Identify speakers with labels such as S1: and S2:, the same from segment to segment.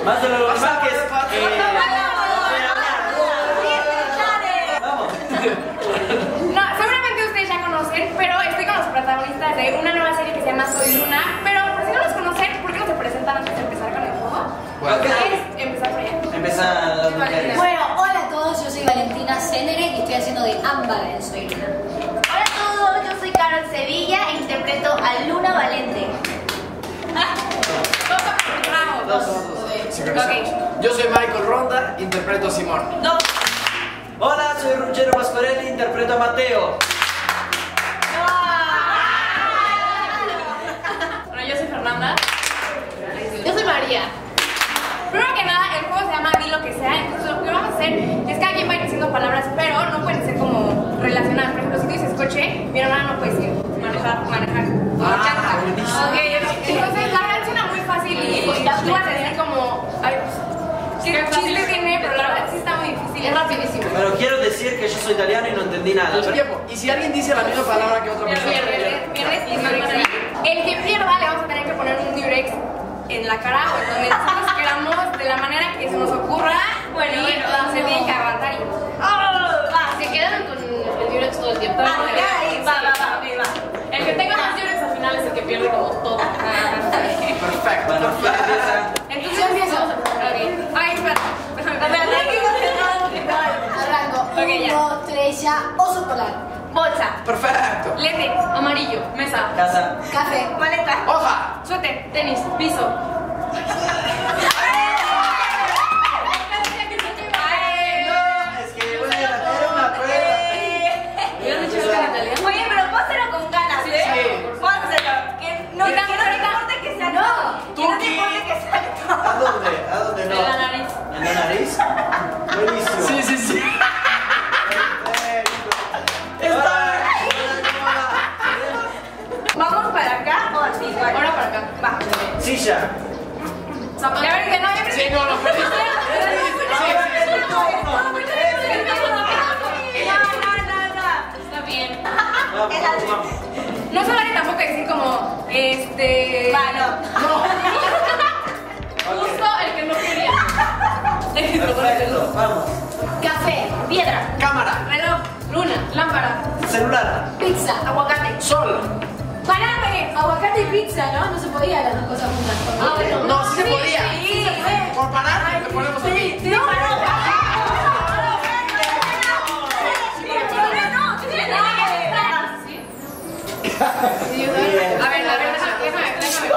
S1: Más de lo normal que es.
S2: No, seguramente ustedes ya conocen, pero estoy con los protagonistas de una nueva serie que se llama Soy Luna. Pero por si no los conocen, ¿por qué no se presentan antes de empezar con el juego?
S1: Bueno,
S2: Es empezar por allá.
S1: Empiezan las mujeres.
S3: Bueno, hola a todos, yo soy Valentina Cénere y estoy haciendo de Ámbar en Soy Luna.
S4: Hola a todos, yo soy Carol Sevilla e interpreto a Luna Valente.
S2: Dos.
S5: Ok. Yo soy Michael Ronda, interpreto a Simón.
S4: Dos.
S1: Hola, soy Ruggero Pasquarelli, interpreto a Mateo.
S2: Bueno, yo soy Fernanda. Yo soy María. Primero que nada, el juego se llama Di lo que sea. Entonces lo que vamos a hacer es que alguien va a ir diciendo palabras, pero no pueden ser como relacionadas. Por ejemplo, si tú dices coche, mi hermana no puede decir manejar.
S1: buenísimo.
S2: Ok, entonces la verdad suena muy fácil y tú vas a decir como, ay, ¿qué chiste tiene? Pero la verdad sí está muy difícil, es rapidísimo.
S1: Pero quiero decir que yo soy italiano y no entendí nada.
S5: Al tiempo. Y si alguien dice la misma palabra que otra persona.
S2: Pierdes y Durex. El que pierda le vamos a tener que poner un Durex en la cara o en donde nosotros queramos, de la manera que se nos ocurra.
S4: Bueno,
S2: Se tienen que aguantar y...
S4: Se quedan con el Durex todo el tiempo. Va.
S2: El que tenga más Durex al final es el que pierde como todo.
S5: Perfecto.
S1: Bueno, ¿quién empieza?
S2: Entonces yo empiezo. Ay, espera.
S3: Arranco.
S2: Ok, ya.
S3: 1, 2, 3, ya. Oso polar.
S4: Bolsa.
S5: Perfecto.
S2: Lente, amarillo, mesa,
S1: Casa.
S3: Café.
S4: Maleta.
S5: Hoja.
S2: suéter, tenis, piso.
S1: Es que bueno, era una prueba.
S4: Oye, pero pónselo con ganas, ¿eh?
S5: Sí.
S4: Pónselo. Que no te importe que sea no. Que no te importe que sea
S1: ¿A dónde? ¿A dónde no?
S2: En la nariz.
S1: ¿En la nariz? Buenísimo.
S5: Sí.
S4: ¿Vamos para acá o así?
S2: Ahora para acá.
S4: Va.
S1: Silla.
S2: Zapato. Ya ven que no, ya ven.
S5: Sí, no, lo perdiste.
S2: Está bien.
S1: Vamos.
S2: No se vale tampoco decir como,
S4: Mano.
S2: justo el que no quería.
S1: Perfecto, vamos.
S3: Café.
S4: Piedra.
S5: Cámara.
S2: Reloj, luna, lámpara,
S1: Celular.
S3: Pizza.
S4: Aguacate.
S5: Sol.
S3: Parame. Aguacate y pizza, ¿no? No se podía las dos cosas juntas.
S2: Ah, bueno.
S5: No, sí se podía.
S3: Sí se puede.
S5: Por parar, te ponemos aquí.
S2: A ver, déjame.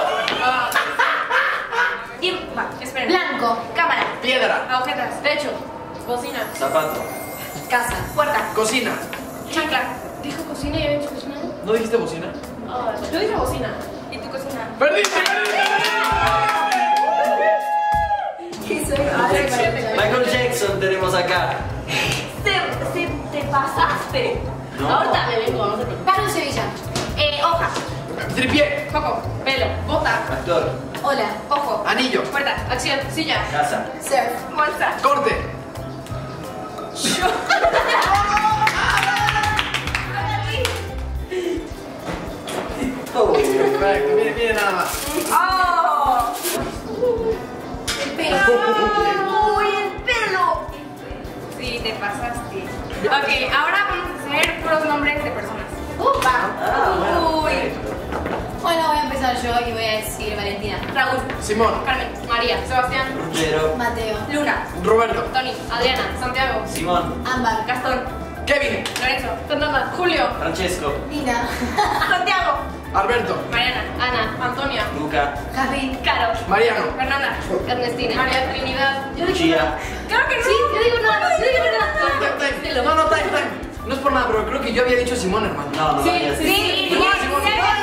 S4: Tiempo.
S2: Esperen.
S3: Blanco.
S4: Cámara.
S5: Piedra.
S2: Agujetas, techo, cocina,
S1: Zapato.
S3: Casa.
S4: Puerta.
S5: Cocina.
S2: chancla. Dijo cocina y había dicho cocina.
S5: ¿No dijiste bocina?
S2: Yo dije cocina. ¿Y tu cocina?
S5: ¡Perdiste!
S1: Michael Jackson tenemos acá.
S4: Te pasaste.
S1: No.
S4: Ahorita me vengo, no se preocupe.
S3: Carlos Sevilla.
S4: Hoja.
S5: Tripié.
S2: Coco, pelo, bota,
S1: Actor.
S3: Hola.
S2: ojo,
S5: Anillo.
S2: puerta, acción, silla,
S1: Casa.
S3: Surf.
S2: bolsa.
S5: Corte.
S1: Oh.
S5: Perfecto, mire nada más.
S4: ¡Oh!
S3: El pelo.
S4: ¡Uy, el pelo!
S2: Sí, te pasaste. Ok, ahora vamos a hacer puros nombres de personas.
S1: Ah, bueno.
S4: Uy.
S1: Perfecto.
S3: Bueno, voy a empezar yo y voy a decir Valentina.
S4: Raúl.
S5: Simón.
S2: Carmen, María, Sebastián,
S1: Ruggero.
S3: Mateo.
S4: Luna.
S5: Roberto.
S2: Tony, Adriana, Santiago,
S1: Simón.
S3: Ámbar.
S2: Gastón,
S5: Kevin.
S2: Lorenzo, Fernanda, Julio,
S1: Francesco.
S3: Nina.
S4: Santiago.
S5: Alberto.
S2: Mariana, Ana, Antonia,
S1: Luca.
S3: Jazmín.
S4: Caro.
S5: Mariano.
S2: Fernanda,
S3: Ernestina.
S2: María Trinidad.
S1: Lucia.
S2: Claro que no.
S3: Sí, yo digo nada. Yo digo nada.
S5: Time. No, time. No es por nada, pero creo que yo había dicho Simón, hermano.
S1: No, no,
S2: Sí,
S1: no.
S2: sí.
S5: Simón, Simón.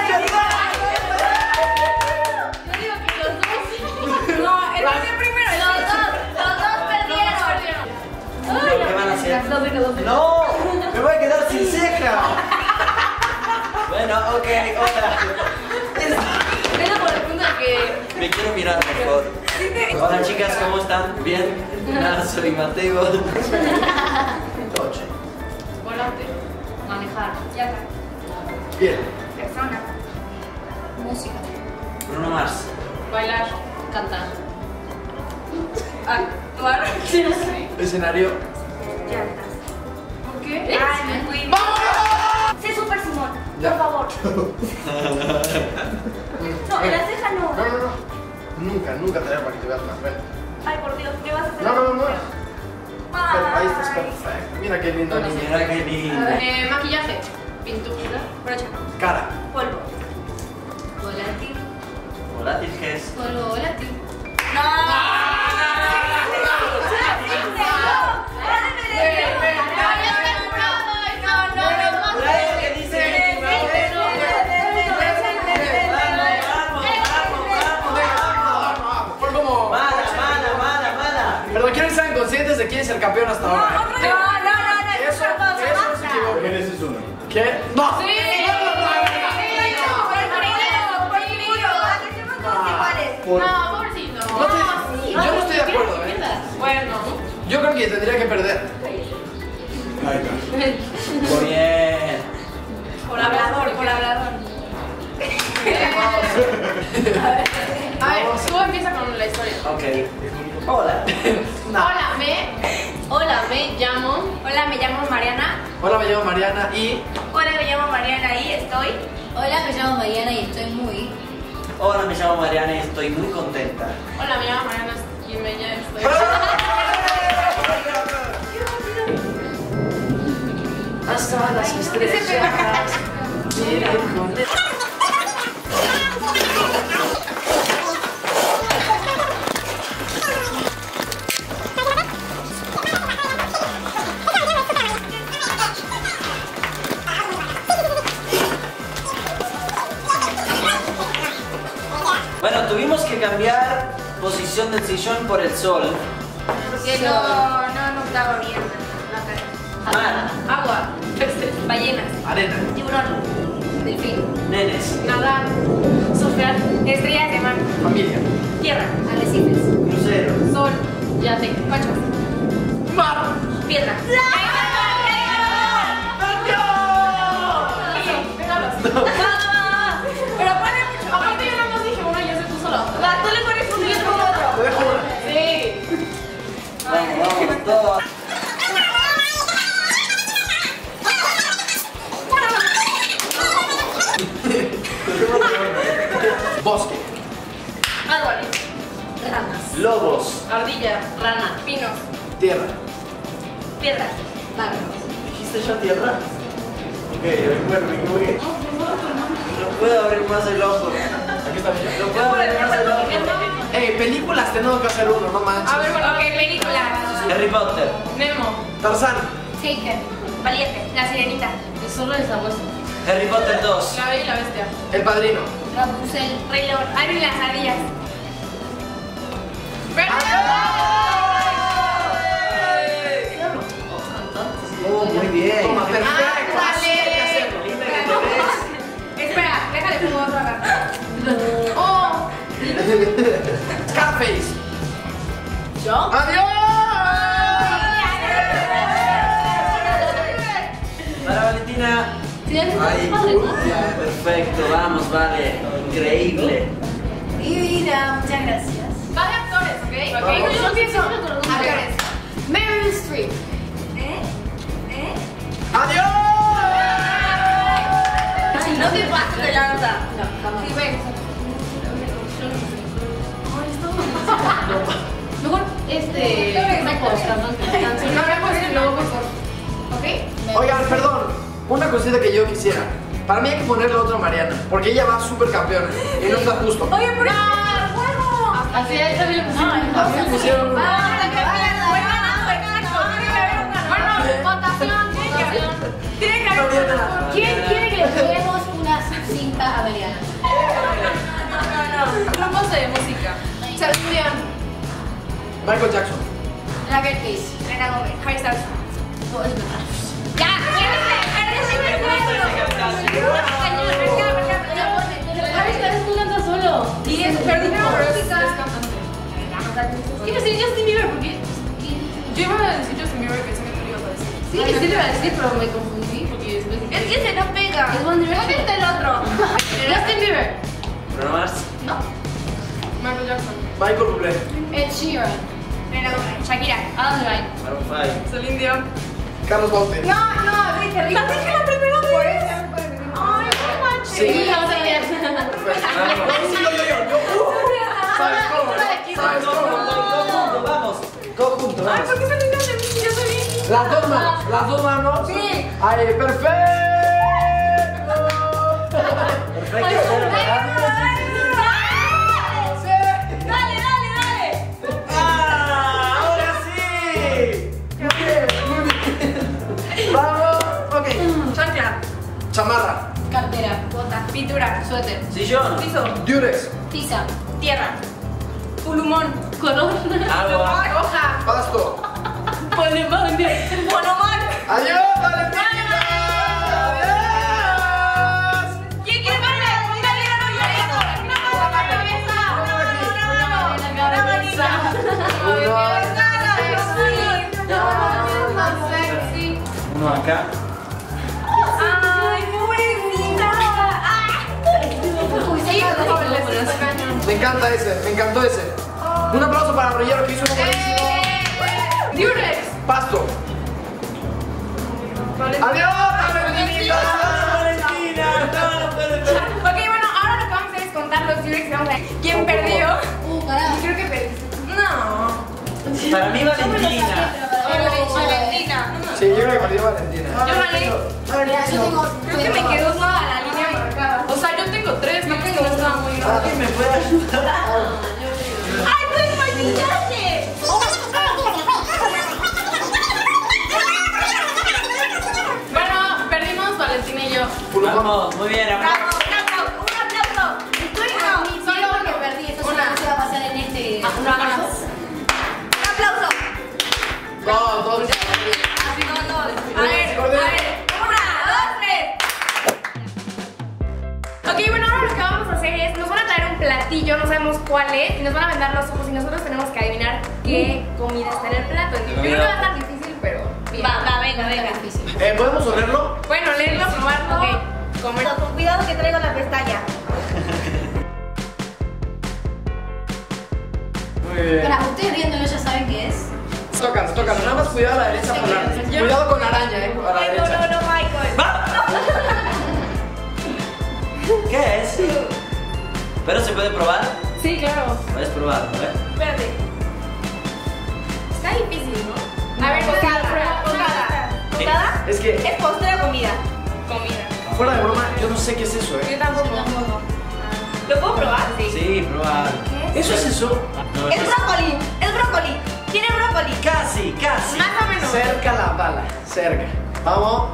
S3: Yo digo que los dos.
S2: No, el primero.
S4: Los dos perdieron.
S1: ¿Qué van a hacer? ¡No! ¡Me voy a quedar sin ceja! Bueno, ok, hola.
S2: Venga por el punto de que...
S1: Me quiero mirar, por favor. Hola chicas, ¿cómo están? ¿Bien? Nada, soy Mateo. Coche.
S2: Volante, manejar, llanta,
S5: Bien.
S2: persona,
S3: Música.
S1: Bruno Mars.
S2: bailar, cantar, Actuar. Sí.
S5: Escenario.
S4: Llantas.
S2: ¿Por qué?
S4: Ay, me fui. Sé Super Simón,
S5: Ya.
S4: por favor. No, en la ceja no.
S5: No. Nunca te voy para que te veas más. Ven.
S4: Ay, por Dios, ¿qué vas a hacer?
S5: No. Ahí estás
S4: Ay.
S5: perfecto. Mira qué lindo niño.
S1: Mira qué lindo.
S2: Maquillaje. Pintura. Brocha.
S5: Cara.
S4: Polvo.
S3: Volátil.
S1: Volátil que es.
S3: Polvo volátil.
S4: No.
S1: ¿Qué dice?
S5: Fue como.
S1: Mala.
S5: Pero quieren estar conscientes de quién es el campeón hasta ahora. Eso se equivoca.
S6: Ese es uno.
S5: ¿Qué? ¡No!
S2: Sí.
S5: Por-
S2: No, pobrecito.
S5: No te- yo no estoy de acuerdo, ¿eh?
S2: Bueno.
S5: Yo creo que tendría que perder.
S6: Ahí está.
S1: Muy bien.
S2: Por hablador. A ver, tú empieza con la historia.
S1: Ok. Hola.
S2: Hola, me llamo.
S4: Hola, me llamo Mariana.
S5: Hola, me llamo Mariana y.
S4: Hola, me llamo Mariana y estoy.
S3: Hola, me llamo Mariana y estoy muy...
S1: Hola, me llamo Mariana y estoy muy contenta.
S2: Hola, me llamo Mariana y me llamo estoy.
S5: Hasta las estrellas. Miren con el-
S1: Bueno, tuvimos que cambiar posición del sillón por el sol.
S4: Porque no estaba bien la cara.
S1: Mar,
S2: Agua. Peces.
S4: Ballenas.
S5: Arena.
S4: Tiburón.
S3: Delfín.
S1: nenes,
S2: Nadar. Surfear.
S4: Estrellas de mar.
S5: Familia.
S4: Tierra.
S3: Arrecifes.
S1: crucero,
S2: Sol. Yate. Pachos.
S5: Mar.
S4: Piedra.
S2: Pero pone mucho. Aparte yo no nos dije uno y ya se puso la otra.
S4: Tú le pones un hilo con otro.
S5: Te dejo una.
S2: Sí.
S1: vamos, todos.
S5: Bosque.
S2: Árboles.
S3: Ramas.
S1: Lobos,
S2: Ardilla. Rana. Pinos.
S5: Tierra.
S4: Piedra.
S3: Barro.
S1: ¿dijiste ya tierra? Ok, bueno, me equivoqué. No puedo abrir más el ojo.
S5: Aquí está bien.
S1: No puedo abrir más el ojo.
S5: Películas tenemos que hacer uno, no manches.
S2: A ver, bueno.
S4: Ok, película.
S1: Harry Potter,
S2: Nemo.
S5: Tarzán.
S3: Taken.
S4: Valiente. La sirenita.
S3: El zorro del sabueso.
S1: Harry Potter 2,
S2: La Bella y la Bestia.
S5: El Padrino.
S3: Rapunzel.
S4: Rey León. Ari y las ardillas.
S1: muy bien.
S5: Toma, perfecto.
S2: Ah,
S5: Así hay que hacerlo.
S1: Linda que te ves.
S4: Espera, déjale pongo otro acá.
S2: Oh.
S5: Scarface.
S2: ¿Yo?
S5: ¡Adiós!
S1: Para Valentina.
S3: Ay,
S1: Perfecto, vamos, vale. Increíble.
S3: mi vida, muchas gracias.
S2: Va de actores, ¿ok?
S3: Ok,
S2: Yo empiezo.
S3: Actores. Meryl Streep.
S5: ¡Adiós!
S4: No te pases de lanza.
S3: No, jamás.
S4: Sí, ven.
S2: Mejor, ¿ok?
S5: Oigan, perdón. Una cosita que yo quisiera. Para mí hay que ponerle otra Mariana. Porque ella va súper campeona. Y no está justo.
S4: Oye, pero juego.
S2: Así es, también lo pusimos.
S5: A mí me pusieron una.
S2: Bueno, votación.
S4: Tiene que haber una.
S3: ¿Quién quiere que le juguemos una cinta a Mariana?
S2: Grupos de música. Selección.
S5: Michael Jackson.
S3: Raquel Case.
S4: Elena Gómez. Harry Styles.
S3: No, es verdad.
S4: Ya,
S3: Solo.
S2: Y es Perdón, pero es cantante. Quiero decir Justin Bieber porque yo iba a decir Justin Bieber y pensé que tú lo ibas a decir.
S3: Sí, sí lo iba a decir, pero me confundí porque después
S4: Es que se no pega.
S3: Es One Direction.
S4: Ponte el otro.
S2: Justin Bieber.
S1: Bruno Mars,
S3: No.
S2: Michael Jackson.
S5: Michael Bublé.
S3: Ed Sheeran.
S2: Shakira.
S3: Adam Levine.
S1: Maroon 5.
S2: Celine Dion.
S5: Carlos Baute.
S2: No, dije la primera por eso. Ay, no manches.
S5: Sí.
S3: Vamos a ver.
S5: ¿Sabes cómo? ¿Sabes cómo?
S1: Vamos. Todo junto,
S2: Ay,
S1: vamos.
S2: ¿por qué se olvidan de mí? Yo soy bien.
S5: Las dos manos. Las dos manos.
S2: Sí.
S5: Ahí, perfecto.
S1: Perfecto.
S2: Dale.
S1: Ahora sí.
S5: Muy bien. Vamos. Ok.
S2: Chancla.
S5: Chamarra.
S3: Cartera.
S2: Bota. Pintura.
S3: Suéter.
S1: Sillón.
S2: Piso.
S5: Durex.
S3: Tiza.
S2: Tierra. Pulmón.
S3: Color.
S1: Agua.
S2: Hoja.
S5: Pasto.
S3: Ponemón.
S2: Ponomón.
S5: Adiós, Valentina. Adiós.
S2: ¿Quién quiere ponerle? Dale, no, yo esto. Una mano en la cabeza. Una manita.
S1: Uno acá.
S2: Ay, pobrecita.
S5: Me encanta ese, me encantó ese. Un aplauso para Rollero que hizo uno buenísimo.
S2: Durex.
S5: Pasto. Adiós, Valentina.
S1: Valentina. No puede perder.
S2: Ok, bueno, ahora lo que vamos a hacer es contar los Durex. Vamos a ver quién perdió.
S3: Carajo.
S2: Creo que perdiste. No.
S1: Para mí, Valentina.
S2: Valentina.
S5: Sí, yo creo que perdió Valentina.
S2: Yo gané.
S3: Yo tengo.
S2: Creo que me quedó toda la línea marcada. O sea, yo tengo 3, no tengo una muy grande.
S1: ¿Alguien me puede ayudar?
S2: ¡Ay, pues maquillaje! Bueno, perdimos Valentina y yo.
S1: Vamos, muy bien,
S2: ¡Bravo!
S1: aplausos.
S2: ¡Un aplauso!
S3: Estoy solo que perdí. Esto
S2: Una.
S3: se va a pasar en este video.
S2: ¡Un aplauso!
S5: Dos.
S2: Así no, no. A ver. 1, 2, 3. Ok, bueno, ahora lo que vamos a hacer es, nos van a traer un platillo, no sabemos cuál es, y nos van a vendar los ojos y nosotros tenemos que adivinar qué comida está en el plato. Yo creo que va a estar difícil, pero bien.
S3: Venga. Difícil.
S5: ¿Podemos olerlo?
S2: Bueno, leerlo, probarlo, comerlo.
S4: Con cuidado que traigo la pestaña.
S5: Muy bien.
S3: Espera, ustedes viéndolo ya saben qué es.
S5: Tócalo. Nada más cuidado a la derecha. Cuidado con la araña, a la derecha.
S4: No, Michael.
S1: ¿Qué es? ¿Pero se puede probar?
S2: Sí, claro.
S1: Puedes probar, ¿no?
S2: Espérate. Está difícil, ¿no? A ver,
S4: Posada.
S5: Es que,
S4: ¿Es postre o comida?
S2: Comida.
S5: fuera de broma, yo no sé qué es eso,
S2: Yo tampoco.
S4: ¿Lo puedo probar?
S1: Sí, probar.
S5: ¿Eso es eso?
S1: No,
S4: Es brócoli. Tiene brócoli.
S1: Casi.
S2: Más o menos.
S5: Cerca la bala, cerca. Vamos,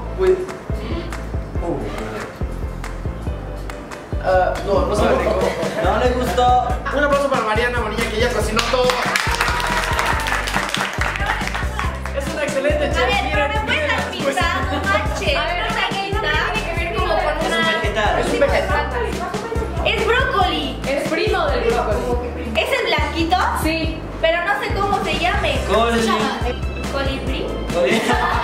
S5: no sabe rico.
S1: No le gustó.
S5: Un aplauso para Mariana Morilla, que ella cocinó todo. Es una excelente
S4: A
S5: chef.
S4: ver, pero
S5: Miren,
S4: me puedes dar
S5: miren,
S4: pizza. No manches.
S2: A ver,
S4: Una
S2: tiene
S4: pizza.
S2: que ver como con
S1: Es un
S2: una...
S1: vegetal.
S5: Es un vegetal.
S4: Es brócoli.
S2: Es primo del brócoli.
S4: ¿Es el blanquito?
S2: Sí.
S4: Pero no sé cómo se llame.
S1: Coli.
S4: ¿Colibrí?
S1: Coli.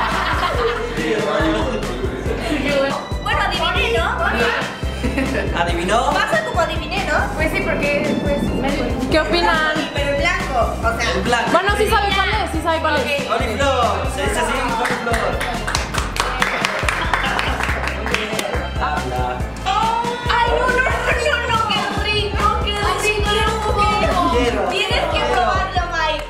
S4: Bueno, adiviné, ¿no?
S1: ¿Adivinó?
S4: Pasa como adiviné, ¿no?
S2: Pues sí, porque pues... ¿Qué opinan?
S4: Pero en blanco. O sea.
S1: En blanco.
S2: Bueno, sí sabe cuál es, sí sabe cuál es.
S1: Coliflor. Se dice así, coliflor.
S4: Ay, no, qué rico, qué rico.
S1: Quiero.
S4: Tienes que probarlo, Mike.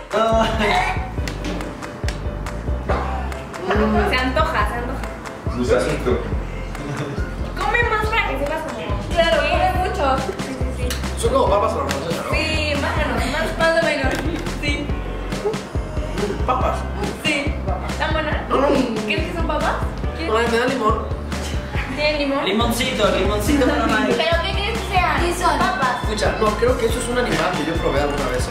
S2: Se antoja.
S6: Gusacito.
S2: Come más para que sepas como...
S4: Claro, come mucho.
S5: Son como papas francesas, ¿no?
S2: Sí, más o menos. Sí.
S5: Papas.
S2: Sí. ¿Están buenas?
S5: No.
S2: ¿Crees que son papas?
S5: No, me da limón.
S2: ¿Tienen limón?
S1: Limoncito para Mike.
S2: ¿Pero qué crees que sean?
S3: ¿Qué son?
S2: Papas.
S5: Escucha, no, creo que eso es un animal que yo probé alguna vez.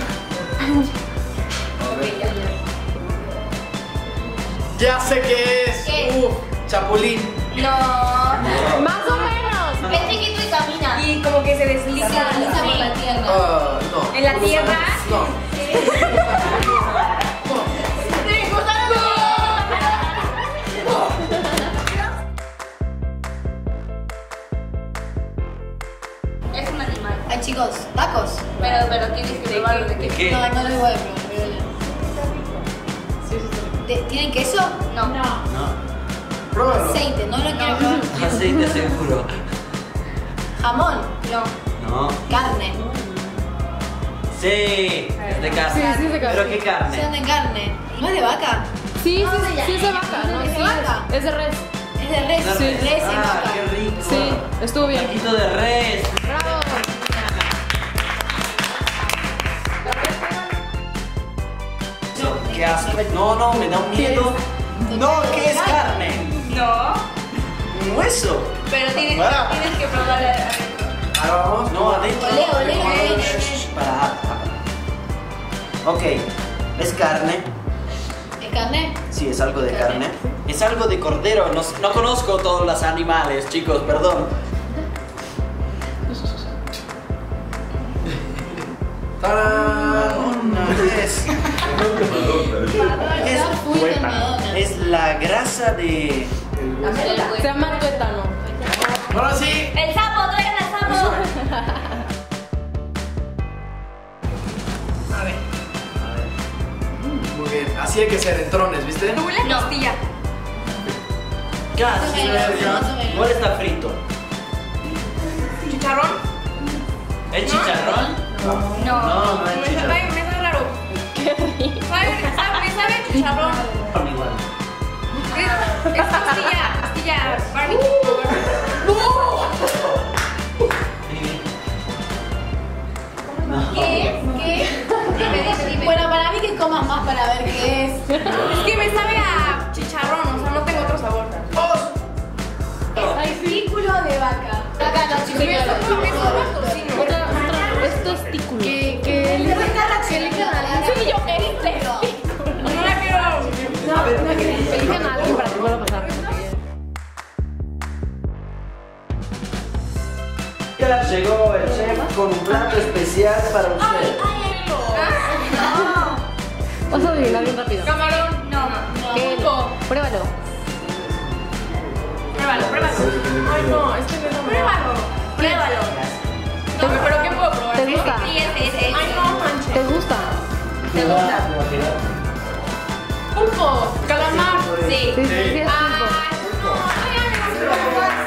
S5: Ya sé qué es.
S3: ¿Qué?
S5: Chapulín.
S4: No.
S2: Más o menos.
S4: Es chiquito y camina.
S2: Y como que se desliza.
S3: Se desliza por la tierra.
S5: No.
S2: ¿En la tierra?
S5: No.
S4: Es un animal.
S3: ver, chicos, tacos.
S2: Pero tienes que probarlo de
S1: ¿De
S2: qué.
S1: qué?
S3: No, no lo voy a probar. ¿Tienen queso?
S2: No.
S1: No.
S5: Pruébalo.
S3: Aceite, no lo quiero probar.
S1: Aceite seguro.
S3: Jamón,
S2: No.
S1: No.
S3: carne.
S1: Sí, es de carne.
S7: Sí, es de carne.
S1: ¿Pero qué carne?
S3: Son de carne. ¿No es de vaca?
S7: Sí, sí es de vaca, ¿no?
S3: ¿Es de
S7: Sí,
S3: vaca?
S7: es de res.
S3: Es de res.
S1: Sí.
S3: Res y
S1: Ah,
S3: vaca.
S1: qué rico.
S7: Sí, estuvo bien.
S1: Taquito de res.
S7: Bravo.
S1: Qué asco. No, me da un miedo. No, ¿qué es carne?
S2: No.
S1: Un hueso.
S2: Pero tienes
S5: Ah.
S2: que probar adentro.
S5: Ahora vamos.
S1: No, adentro.
S3: Olé.
S1: Para. Ok, es carne.
S3: ¿Es carne?
S1: Sí, es algo de carne. Es algo de cordero. No conozco todos los animales, chicos, perdón.
S5: ¡Tarán!
S1: Es,
S3: Está full de Madonna.
S1: es la grasa de.
S7: Se llama tuétano.
S5: Ahora sí.
S2: El sapo, traigan el sapo.
S5: A ver. Muy bien. Así hay que ser en trones, ¿viste?
S2: Me huele a costilla.
S1: Casi.
S3: Más o menos.
S1: ¿Cuál está frito?
S2: ¿Chicharrón?
S1: ¿Es chicharrón?
S2: No.
S1: No es
S2: Me
S1: chicharrón.
S2: sabe raro.
S7: Qué rico.
S2: Me sabe a chicharrón.
S1: Igual.
S2: Es costilla barbecue.
S1: No.
S2: ¿Qué? Dime.
S3: Bueno, para mí que comas más para ver qué es.
S2: Es que me sabe a chicharrón, o sea, no tengo otro sabor.
S3: Testículo de vaca. Vaca no, chicos.
S2: Me sabe a tocino.
S7: Otra, es testículo.
S3: Que le queda la
S7: Sí, yo, es testículo.
S2: No la quiero.
S7: Elijan a alguien para que vuelva a pasar.
S1: Ya llegó el chef con un plato especial para usted.
S7: Vas a adivinar bien rápido.
S2: Camarón. No.
S7: ¿Qué?
S2: Pulpo.
S7: Pruébalo.
S2: Pruébalo.
S7: Ay, no, es que no.
S2: Pruébalo. No, pero ¿qué puedo probar?
S7: ¿Te gusta?
S2: Sí, ese.
S7: Ay, no, manches. ¿Te gusta?
S2: ¿Te gusta?
S7: Pulpo.
S2: Calamar. Sí.
S7: Sí, sí, es pulpo.
S2: Ay, no.